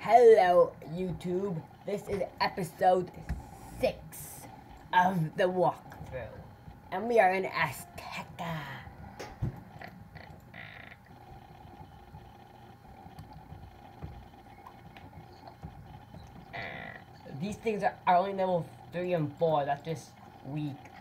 Hello, YouTube. This is episode 6 of the walkthrough, and we are in Azteca. These things are only level 3 and 4. That's just weak.